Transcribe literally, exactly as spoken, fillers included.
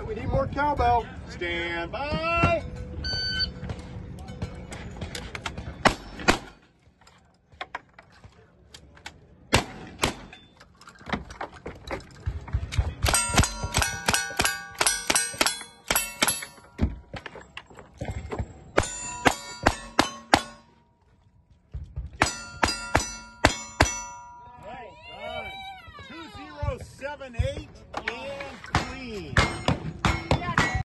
we need more cowbell. Stand by. Well done. two zero seven eight and clean.